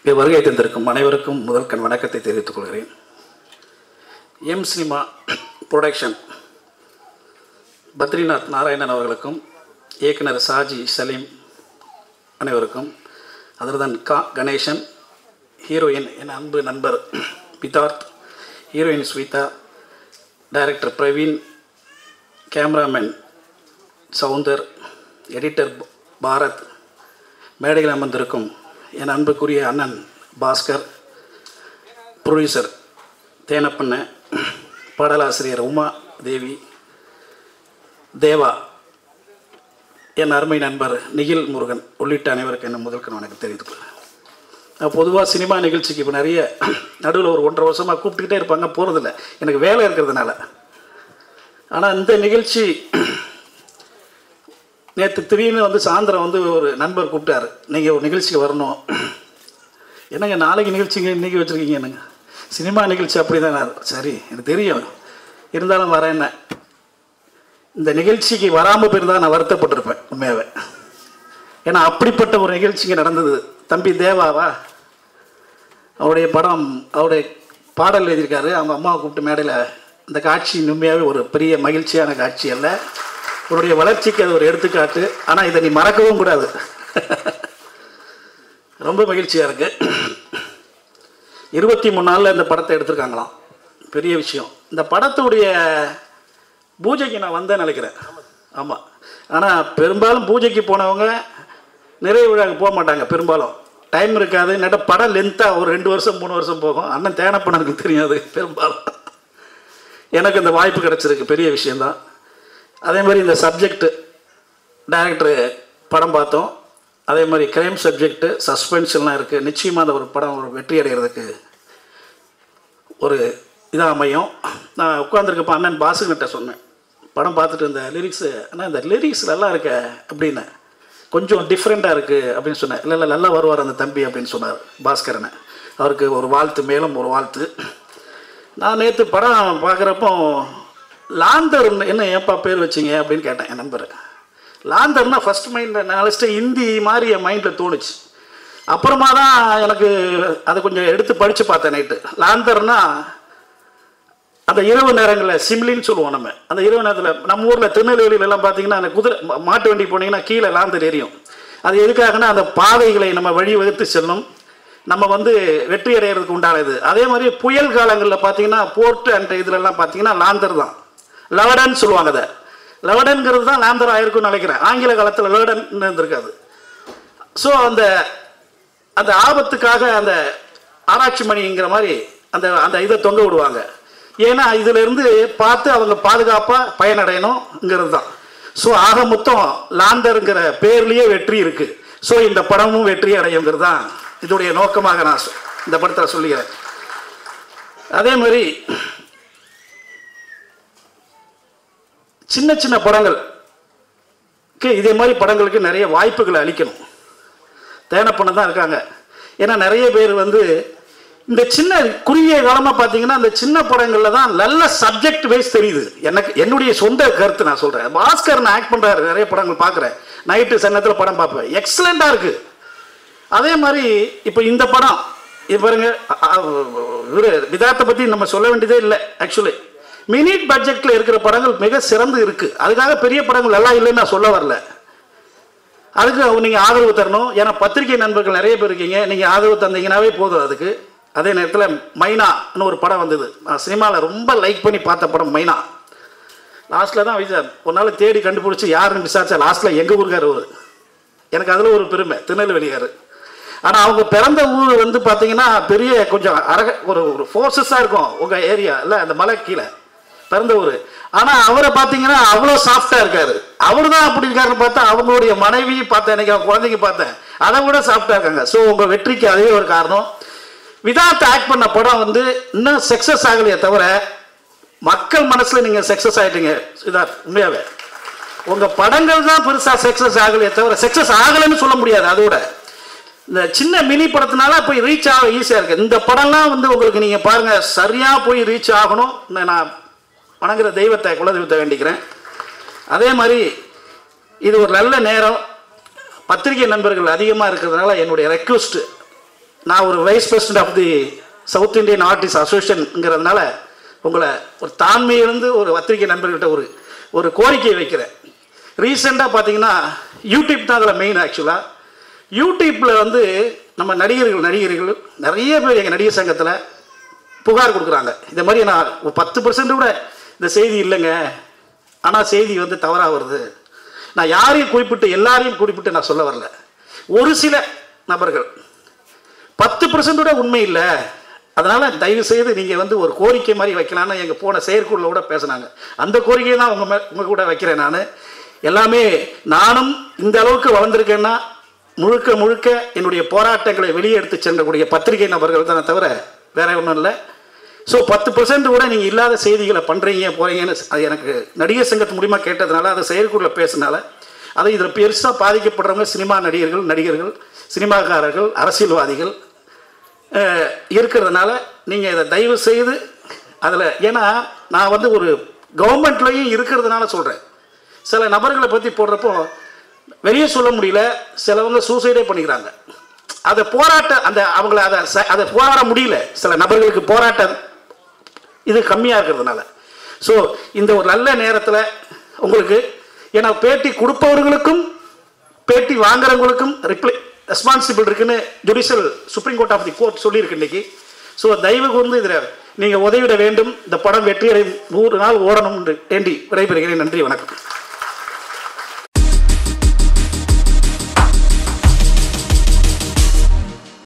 வருகை தந்திருக்கும் அனைவருக்கும் முதல் வணக்கத்தை தெரிவித்துக் கொள்கிறேன். எம் சினிமா புரொடக்ஷன் பத்ரிநாத் நாராயணன் அவர்களுக்கும் இயக்குனர் சாஜி சலீம் அனைவருக்கும், அதர்தான் கணேசன், ஹீரோயின் என் அன்பு நண்பர் Bidharth, heroine Swetha, director Praveen, cameraman Soundar, editor Bharath, மேடையில் அமர்ந்திருக்கும் என் அன்புக்குரிய அண்ணன் பாஸ்கர், ப்ரொடியூசர் தேனப்பண்ண, பாடலாசிரியர் உமா தேவி, தேவா, என் அருமை நண்பர் நிகில் முருகன் உள்ளிட்ட அனைவருக்கு என்ன முதல் வணக்கம் தெரிவித்துக் கொள்கிறேன். நான் பொதுவாக சினிமா நிகழ்ச்சிக்கு இப்போ நிறைய நடுவில் ஒரு 1.5 வருஷமாக கூப்பிட்டுக்கிட்டே இருப்பாங்க, போகிறதில்ல, எனக்கு வேலை இருக்கிறதுனால. ஆனால் இந்த நிகழ்ச்சி நேற்று திடீர்னு சாயந்தரம் ஒரு நண்பர் கூப்பிட்டார், நீங்கள் ஒரு நிகழ்ச்சிக்கு வரணும். என்னங்க நாளைக்கு நிகழ்ச்சிங்க இன்றைக்கி வச்சுருக்கீங்க, என்னங்க சினிமா நிகழ்ச்சி அப்படி தான். சரி எனக்கு தெரியும், இருந்தாலும் வரேன். என்ன இந்த நிகழ்ச்சிக்கு வராமல் போயிருந்தால் நான் வருத்தப்பட்டிருப்பேன் உண்மையாகவே. ஏன்னா அப்படிப்பட்ட ஒரு நிகழ்ச்சிங்க நடந்தது. தம்பி தேவாவா, அவருடைய படம், அவருடைய பாடல் எழுதியிருக்காரு, அவங்க அம்மாவை கூப்பிட்டு மேடையில். இந்த காட்சி உண்மையாகவே ஒரு பெரிய மகிழ்ச்சியான காட்சி அல்ல, உன்னுடைய வளர்ச்சிக்கு அது ஒரு எடுத்துக்காட்டு. ஆனால் இதை நீ மறக்கவும் கூடாது. ரொம்ப மகிழ்ச்சியாக இருக்குது. 23 நாளில் இந்த படத்தை எடுத்திருக்காங்களாம், பெரிய விஷயம். இந்த படத்துடைய பூஜைக்கு நான் வந்தேன் நினைக்கிறேன். ஆமாம், ஆனால் பெரும்பாலும் பூஜைக்கு போனவங்க நிறைய விழாவுக்கு போக மாட்டாங்க, பெரும்பாலும் டைம் இருக்காது. நட்ட படம் லென்த்தாக ஒரு 2 வருஷம் 3 வருஷம் போகும். அண்ணன் தேனப்பண்ணனுக்கு தெரியாது பெரும்பாலும். எனக்கு இந்த வாய்ப்பு கிடச்சிருக்கு, பெரிய விஷயந்தான். அதே மாதிரி இந்த சப்ஜெக்டு டைரக்டரு படம் பார்த்தோம், அதே மாதிரி க்ரைம் சப்ஜெக்டு சஸ்பென்ஷன்லாம் இருக்குது. நிச்சயமாக அந்த ஒரு படம் ஒரு வெற்றி அடைகிறதுக்கு ஒரு இதாக அமையும். நான் உட்காந்துருக்கப்போ அண்ணன் பாசுகிட்ட சொன்னேன், படம் பார்த்துட்டு இந்த லிரிக்ஸு, ஆனால் இந்த லிரிக்ஸ் நல்லா இருக்க அப்படின்னு, கொஞ்சம் டிஃப்ரெண்ட்டாக இருக்குது அப்படின்னு சொன்னேன். இல்லை இல்லை நல்லா வருவார் அந்த தம்பி அப்படின்னு சொன்னார் பாஸ்கரனை. அவருக்கு ஒரு வாழ்த்து, மேலும் ஒரு வாழ்த்து. நான் நேற்று படம் பார்க்குறப்போ லாந்தர் என்ன ஏப்பா பேர் வச்சிங்க அப்படின்னு கேட்டேன் என் நண்பர். லாந்தர்னா ஃபஸ்ட் மைண்டில் நான் நினச்சிட்டு ஹிந்தி மாதிரி என் மைண்டில் தோணுச்சு. அப்புறமா தான் எனக்கு அதை கொஞ்சம் எடுத்து படித்து பார்த்தேன் நைட்டு. லாந்தர்னா அந்த இரவு நேரங்களில் சிம்லின்னு சொல்லுவோம் நம்ம. அந்த இரவு நேரத்தில் நம்ம ஊரில் திருநெல்வேலியிலலாம் பார்த்தீங்கன்னா அந்த குதிரை மாட்டு வண்டி போனீங்கன்னா கீழே லாந்தர் எரியும். அது எதுக்காகனா அந்த பாதைகளை நம்ம வழி வகுத்து செல்லும், நம்ம வெற்றி அடைகிறதுக்கு உண்டானது. அதே மாதிரி புயல் காலங்களில் பார்த்தீங்கன்னா போர்ட்டு அண்ட் இதிலெல்லாம் பார்த்தீங்கன்னா லாந்தர் தான், லவடன் சொல்லுவாங்க. அதை லவடன்கிறது தான் லாந்தர் ஆயிருக்குன்னு நினைக்கிறேன். ஆங்கில காலத்தில் லவடன் இருந்திருக்காது. ஸோ அந்த அந்த ஆபத்துக்காக அந்த ஆராய்ச்சி மணிங்கிற மாதிரி அந்த அந்த இதை தொங்க விடுவாங்க. ஏன்னா இதிலிருந்து பார்த்து அவங்க பாதுகாப்பாக பயனடையணுங்கிறது தான். ஸோ ஆக மொத்தம் லாந்தருங்கிற பேர்லேயே வெற்றி இருக்குது. ஸோ இந்த படமும் வெற்றி அடையுங்கிறது தான் இதோடைய நோக்கமாக நான் இந்த படத்தில் சொல்லிக்கிறேன். அதே மாதிரி சின்ன சின்ன படங்களுக்கு இதே மாதிரி படங்களுக்கு நிறைய வாய்ப்புகளை அளிக்கணும். தேனப்பண்ண தான் இருக்காங்க. ஏன்னா நிறைய பேர் இந்த சின்ன குறுகிய காலமாக பார்த்தீங்கன்னா இந்த சின்ன படங்களில் தான் நல்ல சப்ஜெக்ட் வைஸ் தெரியுது. எனக்கு என்னுடைய சொந்த கருத்து நான் சொல்கிறேன். பாஸ்கர் நான் ஆக்ட் பண்ணுறாரு, நிறைய படங்கள் பார்க்குறேன், நைட்டு சன்னத்தில் படம் பார்ப்பேன், எக்ஸலண்ட்டாக இருக்குது. அதே மாதிரி இப்போ இந்த படம் இது பாருங்க, விதார்த்தை பற்றி நம்ம சொல்ல வேண்டியதே இல்லை. ஆக்சுவலி மினிட் பட்ஜெட்டில் இருக்கிற படங்கள் மிக சிறந்து இருக்குது. அதுக்காக பெரிய படங்கள் எல்லாம் இல்லைன்னு நான் சொல்ல வரல. அதுக்கு நீங்கள் ஆதரவு தரணும். ஏன்னா பத்திரிகை நண்பர்கள் நிறைய பேர் இருக்கீங்க, நீங்கள் ஆதரவு தந்தீங்கன்னாவே போதும் அதுக்கு. அதே நேரத்தில் மைனான்னு ஒரு படம் வந்தது, நான் சினிமாவில் ரொம்ப லைக் பண்ணி பார்த்த படம் மைனா. லாஸ்ட்டில் தான் ஒரு நாள் தேடி கண்டுபிடிச்சி யாருன்னு விசாரிச்சா லாஸ்ட்டில் எங்கள் ஊருக்கார் ஒரு, எனக்கு அதில் ஒரு பெருமை, திருநெல்வேலியார். ஆனால் அவங்க பிறந்த ஊர் பார்த்தீங்கன்னா பெரிய கொஞ்சம் ஒரு ஃபோர்ஸஸாக இருக்கும் உங்கள் ஏரியா இல்லை, அந்த மலை கீழே பிறந்த ஊர். ஆனால் அவரை பார்த்தீங்கன்னா அவ்வளோ சாஃப்டாக இருக்காரு. அவர் தான் அப்படி இருக்காருன்னு பார்த்தா அவங்களுடைய மனைவி பார்த்தேன், எனக்கு அவங்க குழந்தைங்க பார்த்தேன், அதை விட சாஃப்டாக இருக்காங்க. ஸோ உங்கள் வெற்றிக்கு அதே ஒரு காரணம். விதார்த் ஆக்ட் பண்ண படம் இன்னும் சக்ஸஸ் ஆகலையே தவிர மக்கள் மனசில் நீங்கள் சக்ஸஸ் ஆகிட்டீங்க விதார்த். உண்மையாகவே உங்கள் படங்கள் தான் பெருசாக சக்ஸஸ் ஆகலையே தவிர சக்ஸஸ் ஆகலைன்னு சொல்ல முடியாது. அதோட இந்த சின்ன மினி படத்தினால போய் ரீச் ஆக ஈஸியாக இருக்குது. இந்த படம்லாம் உங்களுக்கு நீங்கள் பாருங்கள், சரியாக போய் ரீச் ஆகணும். நான் வணங்குற தெய்வத்தை, குலதெய்வத்தை வேண்டிக்கிறேன். அதே மாதிரி இது ஒரு நல்ல நேரம், பத்திரிகை நண்பர்கள் அதிகமாக இருக்கிறதுனால என்னுடைய ரெக்வஸ்ட்டு நான் ஒரு vice president of the South Indian artist அசோசியேஷனுங்கிறதுனால உங்களை ஒரு தாண்மையிலிருந்து ஒரு பத்திரிகை நண்பர்கிட்ட ஒரு கோரிக்கையை வைக்கிறேன். ரீசெண்டாக பார்த்தீங்கன்னா யூடியூப் தான் அதில் மெயின். ஆக்சுவலாக யூடியூப்பில் வந்து நம்ம நடிகர்கள் நிறைய பேர் எங்கள் நடிகர் சங்கத்தில் புகார் கொடுக்குறாங்க. இந்த மாதிரி நான் 10% கூட இந்த செய்தி இல்லைங்க, ஆனால் செய்தி வந்து தவறாக வருது. நான் யாரையும் குறிப்பிட்டு எல்லாரையும் குறிப்பிட்டு நான் சொல்ல வரல. ஒரு சில நபர்கள் 10% கூட உண்மை இல்லை. அதனால் தயவுசெய்து நீங்கள் வந்து ஒரு கோரிக்கை மாதிரி வைக்கலான்னு எங்கள் போன செயற்குழுவில் கூட பேசினாங்க. அந்த கோரிக்கையை தான் உங்கள் கூட வைக்கிறேன். நான் எல்லாமே நானும் இந்த அளவுக்கு வளர்ந்துருக்கேன்னா முழுக்க என்னுடைய போராட்டங்களை வெளியே எடுத்து சென்றக்கூடிய பத்திரிகை நபர்கள் தானே தவிர வேற ஒன்றும் இல்லை. ஸோ 10% கூட நீங்கள் இல்லாத செய்திகளை பண்ணுறீங்க போகிறீங்கன்னு அது எனக்கு நடிகர் சங்கத்து மூலிமா கேட்டதுனால அதை செயற்குழுவில் பேசினால அதை இதில் பெருசாக பாதிக்கப்படுறவங்க சினிமா நடிகர்கள் சினிமாக்காரர்கள் அரசியல்வாதிகள் இருக்கிறதுனால நீங்கள் இதை தயவு செய்து அதில், ஏன்னா நான் வந்து ஒரு கவர்மெண்ட்லேயும் இருக்கிறதுனால சொல்கிறேன். சில நபர்களை பற்றி போடுறப்போ வெளியே சொல்ல முடியல, சிலவங்க சூசைடே பண்ணிக்கிறாங்க. அதை அவங்கள அதை போராட முடியல. சில நபர்களுக்கு போராட்டம் இது கம்மியாக இருக்கிறதுனால. ஸோ இந்த ஒரு நல்ல நேரத்தில் உங்களுக்கு, ஏன்னா பேட்டி கொடுப்பவர்களுக்கும் பேட்டி வாங்குறவங்களுக்கும் ரெஸ்பான்சிபிள் இருக்குன்னு judicial Supreme Court of the court சொல்லியிருக்கு இன்னைக்கு. ஸோ தயவு கூர்ந்து இதில் நீங்கள் உதவிட வேண்டும். இந்த படம் வெற்றியடை 100 நாள் ஓடணும் என்று வேண்டி விடைபெறுகிறேன். நன்றி, வணக்கம்.